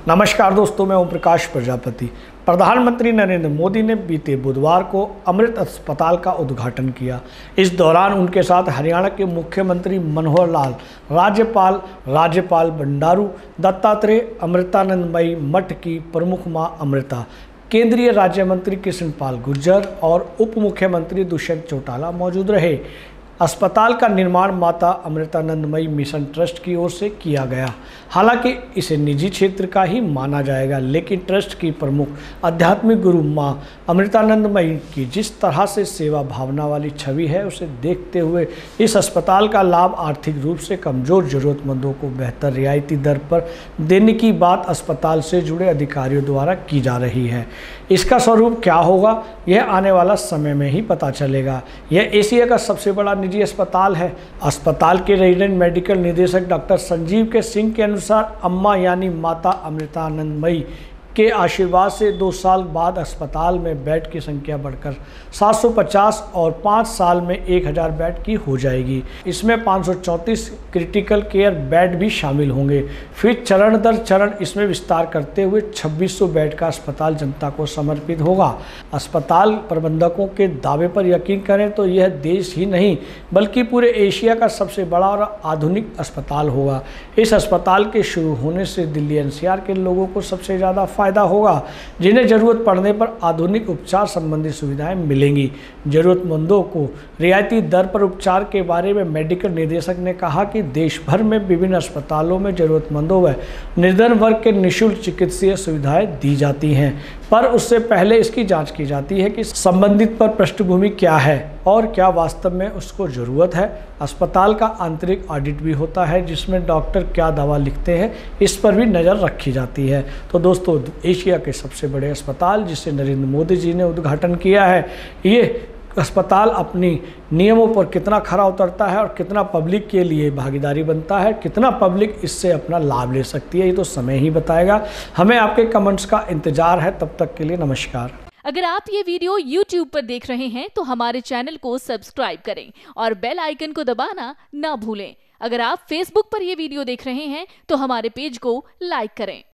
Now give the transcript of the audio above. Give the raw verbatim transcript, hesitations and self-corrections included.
नमस्कार दोस्तों, मैं ओम प्रकाश प्रजापति। प्रधानमंत्री नरेंद्र मोदी ने बीते बुधवार को अमृत अस्पताल का उद्घाटन किया। इस दौरान उनके साथ हरियाणा के मुख्यमंत्री मनोहर लाल, राज्यपाल राज्यपाल बंडारू दत्तात्रेय, अमृतानंदमयी मठ की प्रमुख मां अमृता, केंद्रीय राज्य मंत्री कृष्ण पाल गुर्जर और उप मुख्यमंत्री दुष्यंत चौटाला मौजूद रहे। अस्पताल का निर्माण माता अमृतानंदमयी मिशन ट्रस्ट की ओर से किया गया। हालांकि इसे निजी क्षेत्र का ही माना जाएगा, लेकिन ट्रस्ट की प्रमुख आध्यात्मिक गुरु मां अमृतानंदमयी की जिस तरह से सेवा भावना वाली छवि है, उसे देखते हुए इस अस्पताल का लाभ आर्थिक रूप से कमजोर जरूरतमंदों को बेहतर रियायती दर पर देने की बात अस्पताल से जुड़े अधिकारियों द्वारा की जा रही है। इसका स्वरूप क्या होगा, यह आने वाला समय में ही पता चलेगा। यह एशिया का सबसे बड़ा निजी अस्पताल है। अस्पताल के रेजिडेंट मेडिकल निदेशक डॉक्टर संजीव के सिंह के अनुसार अम्मा यानी माता अमृतानंदमयी के आशीर्वाद से दो साल बाद अस्पताल में बेड की संख्या बढ़कर सात सौ पचास और पाँच साल में एक हज़ार बेड की हो जाएगी। इसमें पाँच सौ चौंतीस क्रिटिकल केयर बेड भी शामिल होंगे। फिर चरण दर चरण इसमें विस्तार करते हुए छब्बीस सौ बेड का अस्पताल जनता को समर्पित होगा। अस्पताल प्रबंधकों के दावे पर यकीन करें तो यह देश ही नहीं बल्कि पूरे एशिया का सबसे बड़ा और आधुनिक अस्पताल होगा। इस अस्पताल के शुरू होने से दिल्ली एन सी आर के लोगों को सबसे ज़्यादा फायदा होगा, जिन्हें जरूरत पड़ने पर आधुनिक उपचार संबंधी सुविधाएं मिलेंगी। जरूरतमंदों को रियायती दर पर उपचार के बारे में मेडिकल निदेशक ने कहा कि देश भर में विभिन्न अस्पतालों में जरूरतमंदों व निर्धन वर्ग के निःशुल्क चिकित्सीय सुविधाएं दी जाती हैं, पर उससे पहले इसकी जांच की जाती है कि संबंधित पर पृष्ठभूमि क्या है और क्या वास्तव में उसको ज़रूरत है। अस्पताल का आंतरिक ऑडिट भी होता है, जिसमें डॉक्टर क्या दवा लिखते हैं इस पर भी नज़र रखी जाती है। तो दोस्तों, एशिया के सबसे बड़े अस्पताल जिसे नरेंद्र मोदी जी ने उद्घाटन किया है, ये अस्पताल अपनी नियमों पर कितना खरा उतरता है और कितना पब्लिक के लिए भागीदारी बनता है, कितना पब्लिक इससे अपना लाभ ले सकती है, ये तो समय ही बताएगा। हमें आपके कमेंट्स का इंतजार है। तब तक के लिए नमस्कार। अगर आप ये वीडियो यूट्यूब पर देख रहे हैं तो हमारे चैनल को सब्सक्राइब करें और बेल आइकन को दबाना ना भूलें। अगर आप फेसबुक पर ये वीडियो देख रहे हैं तो हमारे पेज को लाइक करें।